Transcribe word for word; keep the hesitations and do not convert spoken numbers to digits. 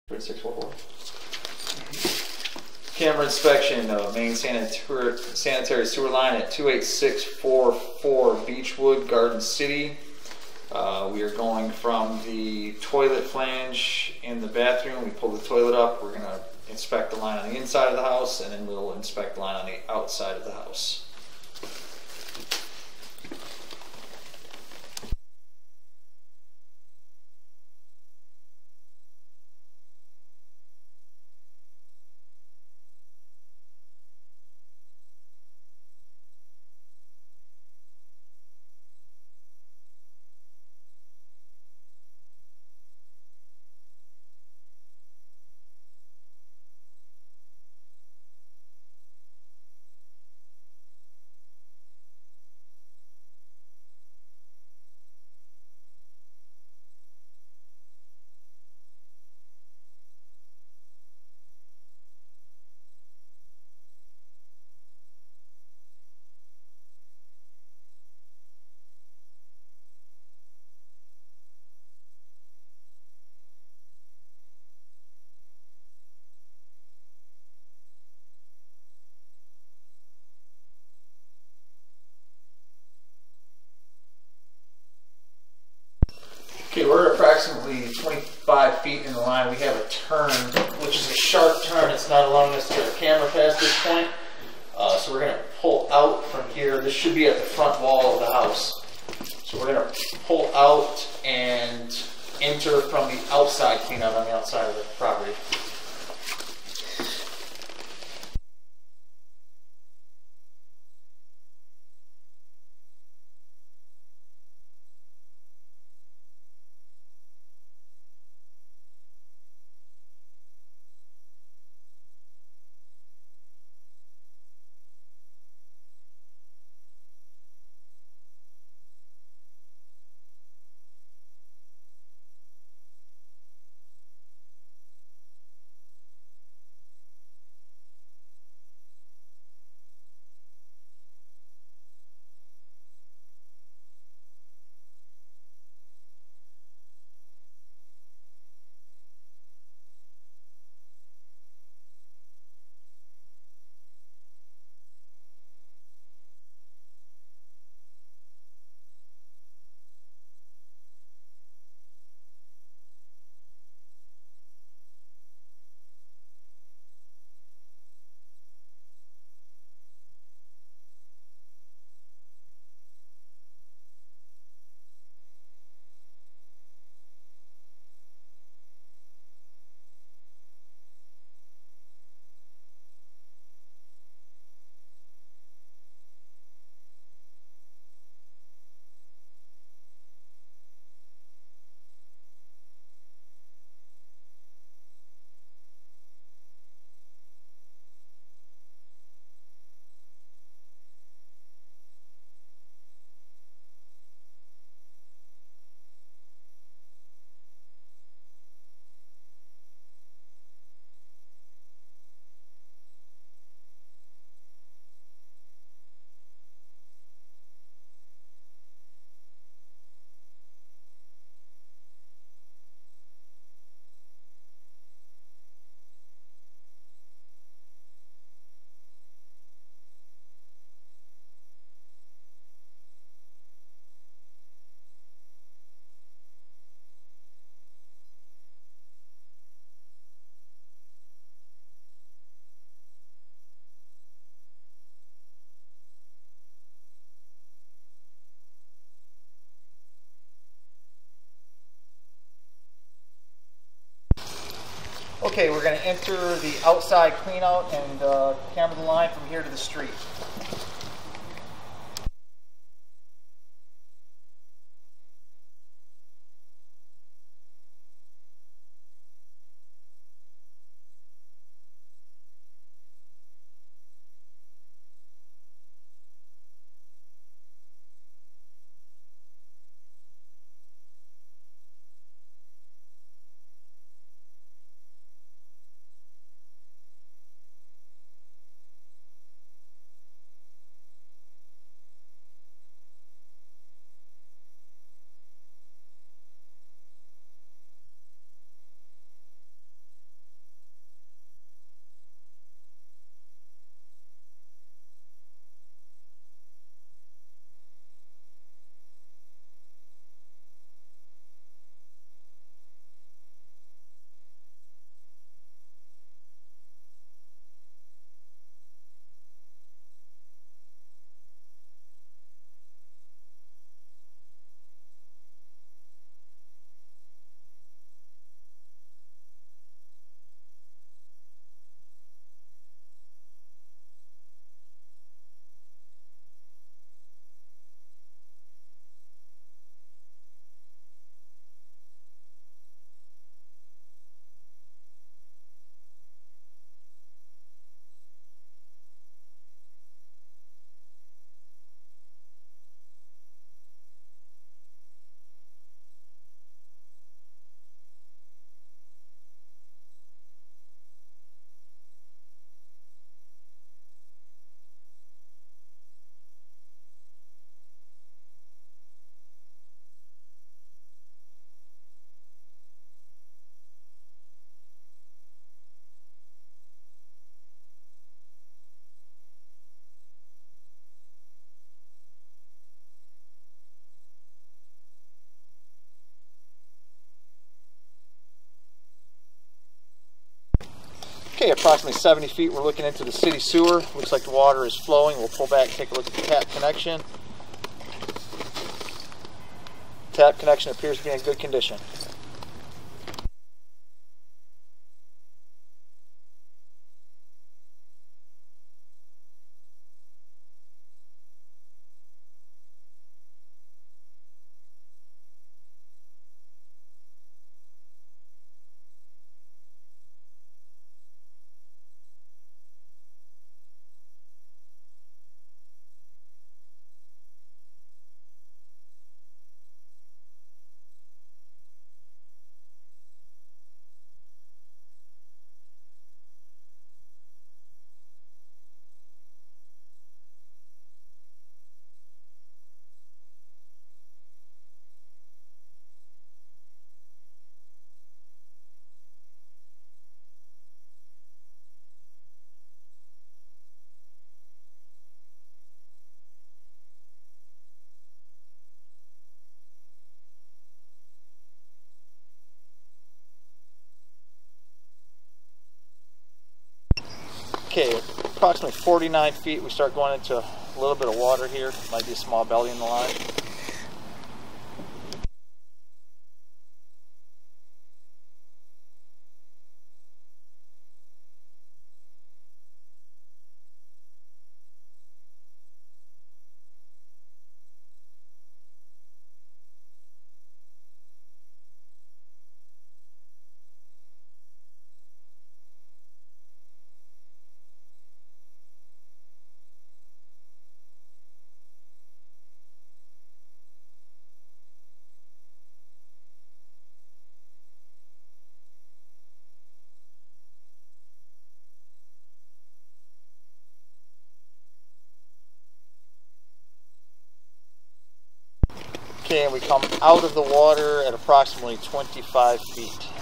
thirty-six four four. Camera inspection of main sanitary, sanitary sewer line at two eight six four four Beechwood, Garden City. Uh, we are going from the toilet flange in the bathroom. We pull the toilet up. We're going to inspect the line on the inside of the house, and then we'll inspect the line on the outside of the house. Okay, we're approximately twenty-five feet in the line. We have a turn, which is a sharp turn. It's not allowing us to get our camera past this point. Uh, so we're going to pull out from here. This should be at the front wall of the house. So we're going to pull out and enter from the outside, clean out on the outside of the property. Okay, we're going to enter the outside clean out and uh, camera the line from here to the street. Okay, approximately seventy feet, we're looking into the city sewer. Looks like the water is flowing. We'll pull back, take a look at the tap connection. Tap connection appears to be in good condition. Okay, approximately forty-nine feet, we start going into a little bit of water here. Might be a small belly in the line. Okay, and we come out of the water at approximately twenty-five feet.